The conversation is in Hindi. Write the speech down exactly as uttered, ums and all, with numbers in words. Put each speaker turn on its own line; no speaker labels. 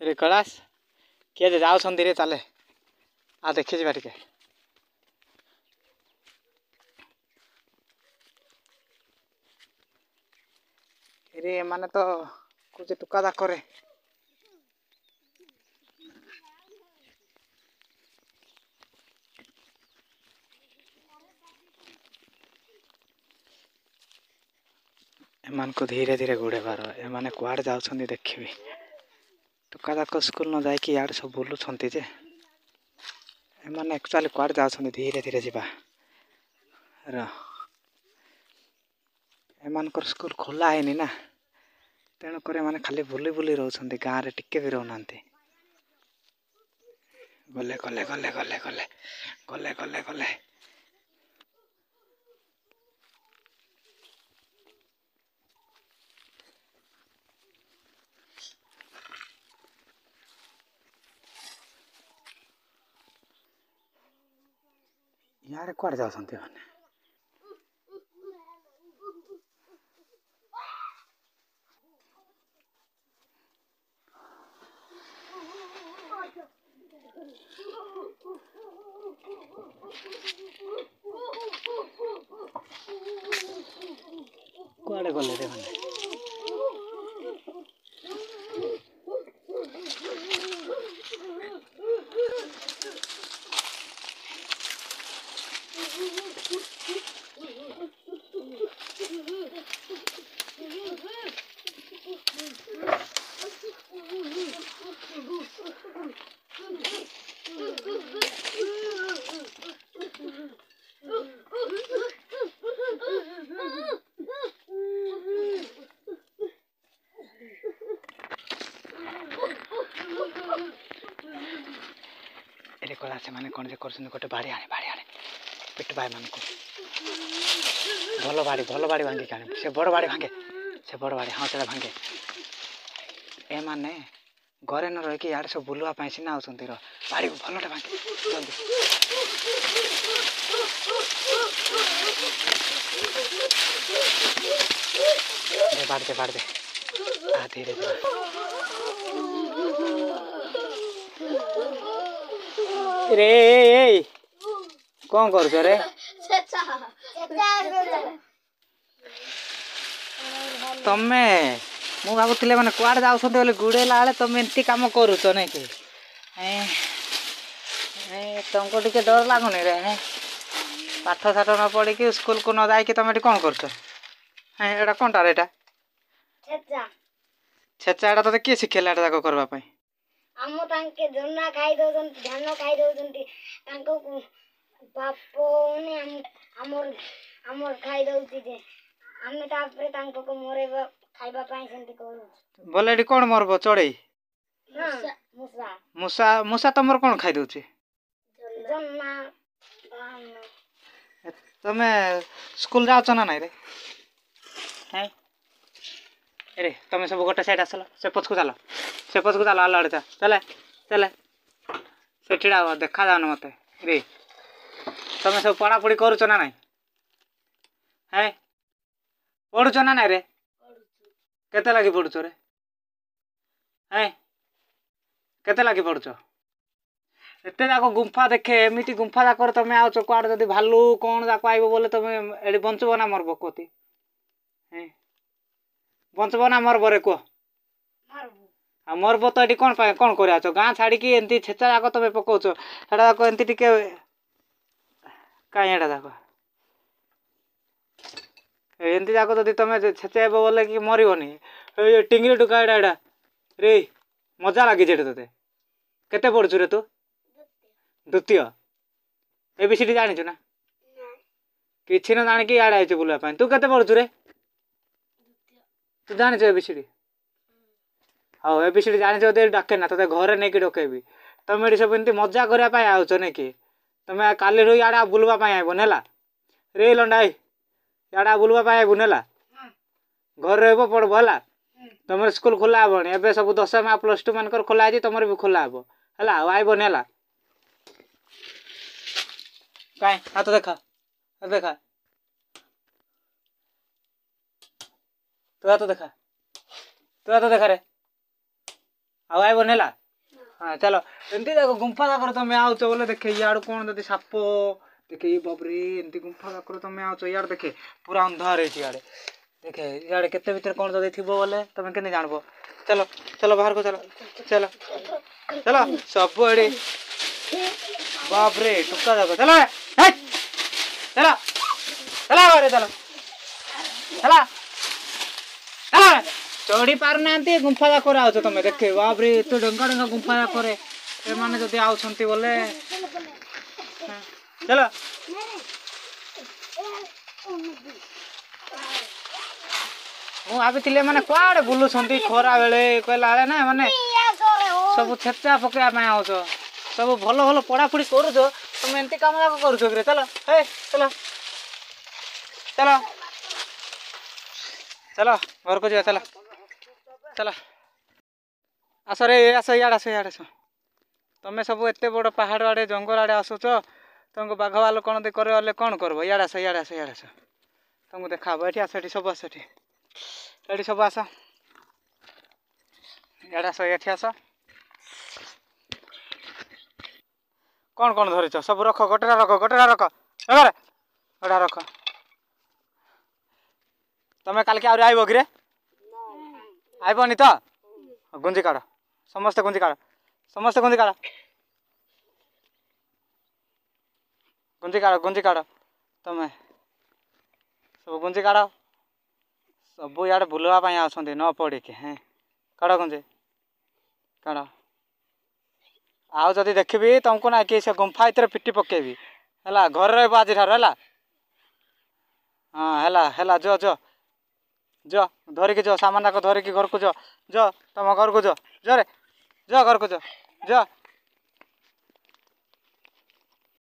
रे कैलाश किए जे जाओ रे ताले आ देखी जा टे रे माने तो कुछ टुका दा करे एमान को धीरे धीरे गोड़े बार एमाने कुआड़े जाउछंदी देखिबी टुका दाक स्कूल न जाइकी यार सब बुलुछंती जे एमाने एक्चुअली कुआड़े जाउछंदी धीरे धीरे जिबा र एमानकर स्कूल खोला है ना तेणुक माने खाली बुली बुली रोचंती गाँव रे टिके भी रहनांती गले गले गले गले गले गले गले गले यार कुआड़े जाउछंती माने कुआड़े गले रे माने एरे कला से माने कोन जे करछन गोटे बाड़ी आने बाड़ी आने पिट भाई मान को भलो बाड़ी भलो बाड़ी भांगे काने से बड़ बाड़ी भांगे से बड़ बाड़ी हां चला भांगे ए माने घरे न रह के यार सब बुलवा पाई सिना आउछंती र बाड़ी को भलोटे भांगे जल्दी दे बाड़ दे बाड़ दे आ धीरे धीरे रे ए कौन कर रे तमे मु भाबुतिले माने कुआड़ जाउछंती बोले गुड़ेला आले तमे एंती काम करूछ नै कि ए ए तुमको टिके डर लागुनी रे हे पाठ साठ न पढ़ी कि स्कूल को न जाई कि तमे कौन करछ हे एटा कोनटा रे एटा छेचा छेचा एटा तते के सिखेला एटा जाको करबा पई हम तांके जन्ना खाई दउछन धान खाई दउछन तांको बापो ने हम हमर हमर खाई दउची जे हमने तापरे तांको को मोरे खाइबा पाई सेंती करू बोले एडी कोन मरबो चढ़ई मुसा मुसा मुसा तमर कोन खाई दउची जन्ना धान तमे स्कूल जाउछ ना नै रे हैं अरे तमे सब गोटे साइड आसलो से पछकु चलो से पछकु चलो आलो आड़े चले चले से ठिड़ा देखा जाओ मते रे तमे सब पढ़ा पढ़ी करूछ ना नै हैं पढ़ुछ ना नै रे केते लागी पढ़ुछ रे हैं केते लागी पढ़ुछ एते जाको गुंफा देखे एमिति गुंफा जाकर तमे आउछ कुआड़ जदी भालू कोन जाको आइबो बोले तमे एडी बंचबो ना मरबो कोती हैं बंचबो ना मरबो रे को मरबो आ मरबो तो एडी कोन पाए कोन करिया छ गां छाड़ी की एंती छेचा जाको तमे पकोछ एडा जाको एंती टिके काई एडा जाको एंती जाको जदी तमे छेचेबो बोले कि मरिबोनी ए टिंगरी टुका एडा एडा रे मजा लागी जेटे तते केते पढछु रे तू द्वितीय एबीसीडी जानि छु ना किछि न जानि कि आडा आइछु बुलवा पाए तू केते पढछु रे तू जानि छु एबीसीडी हां एबीसीडी जानि छु दे डाके ना तते घरे नै कि डकेबी तमे एडी सब एंती मजा करिया पाए आउछ नै कि तमे काली रो आडा बुलवा पाए आइबो नेला रे लंडाई आडा बुलवा पाए आइबो नेला घर रहबो पड़बो हला तमर स्कूल खोला हबनी एबे सब दशमा प्लस टू मानकर खोला आजी तमर भी खोला हबो हला आइबो नेला काय हाथ देखा हाथ देखा तू हाथ देखा तू हाथ देखा रे ଆଉ ଆଇବନି ହେଲା। हाँ चलो एमती देखो गुंफा जाकर तुम आउच बोले देखे इाड़ कौन जब साप देखे बाबरे एमती गुंफा जाकर तुम आउच इाड़ देखे पूरा अंधार है इे देखे इे केते भीतर कौन जब थी बोले तुम के जानब। चलो चलो बाहर को चलो चलो चलो सब एडी बाबरे टुका जाक चलो चलो चलो चलो चलो चलो चढ़ी पार ना गुंफा जाक आउच तुम देखे बाबरे एत डंगा डंगा गुंफा जाक माने जदि आउछंती बोले चलो मु भाभी माने कुआड़े बुलुंट खरा बेले कहला बेले ना माने सब छेचा पकड़ा आउच सब भल भल पढ़ापढ़ी कर तुम एमती कम जाक कर चलो हे चलो चलो चलो घर को जा चलो चलो आस रे आस इाड़ आस इाड़ आस तुम सब एत बड़ पहाड़ आड़े जंगल आड़े आसुच तुमको बाघ भालू कौन दे करे कौन कर इाड़ आस इाड़ आस इाड़ आस तुमको देखा ये आस ये सब आस ये सब आस इाड़ आस ये आस कौन कौन धरिच सब रख गोटेरा रख गोटेरा रख गोटा रख तुम काल के आइब कि आइबनी तो गुंजी काढ़ समस्ते गुंजी काढ़ समस्ते गुंजी काढ़ गुंजी काढ़ गुंजी काढ़ तुम सब गुंजी काढ़ सब इे बुलवाई आसते न पड़ी के हाँ काढ़ गुंजी काढ़ आउ जदि देखी तुमको ना कि से गुंफा इतने पिटी पकेबी है घर रज ठार है हाँ है जो जो जो धरिकी जो सामान जाक धरिकी घर को जो जो तुम घर को जो जो रे जो घर को जो जो